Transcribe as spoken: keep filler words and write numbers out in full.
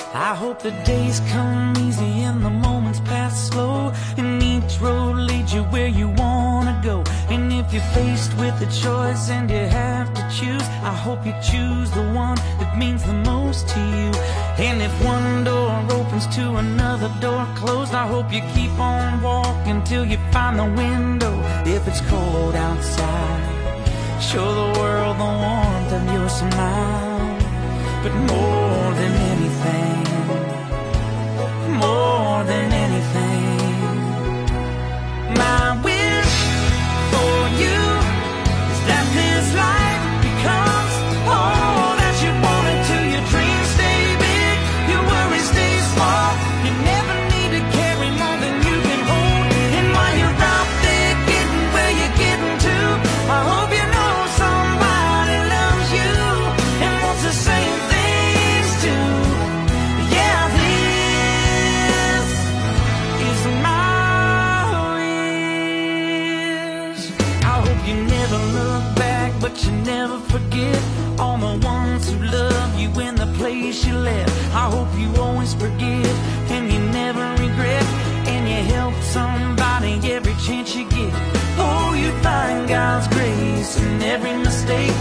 I hope the days come easy and the moments pass slow, and each road leads you where you wanna go. And if you're faced with a choice and you have to choose, I hope you choose the one that means the most to you. And if one door opens to another door closed, I hope you keep on walking till you find the window. If it's cold outside, show the world the warmth of your smile. But more than anything, more than anything, my wish for you is that this life becomes all that you want it to. Your dreams stay big, your worries stay small. You never need to carry more than you can hold. And while you're out there getting where you're getting to, I hope you know somebody loves you and wants the same things too. Yeah, this is my wish. I hope you never look back, but you never forget all the ones who love you in the place you left. I hope you always forgive and you never regret, and you help somebody every chance you get. Oh, you find God's grace in every mistake,